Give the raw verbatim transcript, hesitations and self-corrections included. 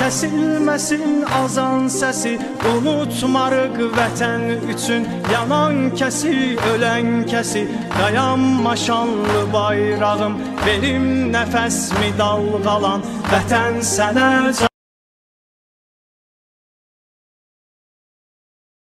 Kəsilməsin azan səsi, unutmarıq vətən üçün. Yanan kəsi, ölən kəsi, dayanma şanlı bayrağım. Verim nəfəsmi dalğalan, vətən sənə can.